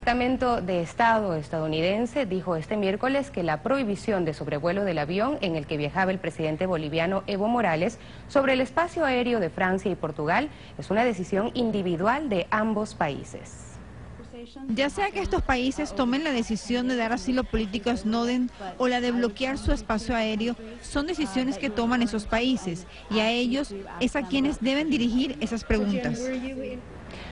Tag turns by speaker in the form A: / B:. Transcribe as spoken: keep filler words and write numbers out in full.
A: El Departamento de Estado estadounidense dijo este miércoles que la prohibición de sobrevuelo del avión en el que viajaba el presidente boliviano Evo Morales sobre el espacio aéreo de Francia y Portugal es una decisión individual de ambos países.
B: Ya sea que estos países tomen la decisión de dar asilo político a Snowden o la de bloquear su espacio aéreo, son decisiones que toman esos países y a ellos es a quienes deben dirigir esas preguntas.